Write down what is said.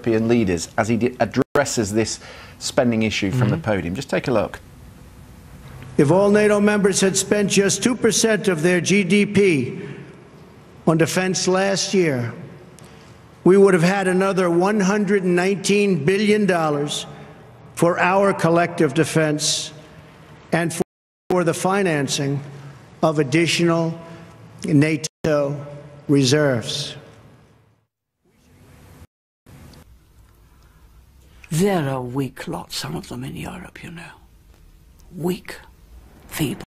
European leaders as he addresses this spending issue from the podium. Just take a look. If all NATO members had spent just 2% of their GDP on defense last year, we would have had another $119 billion for our collective defense and for the financing of additional NATO reserves. They're a weak lot, some of them in Europe, you know. Weak, feeble.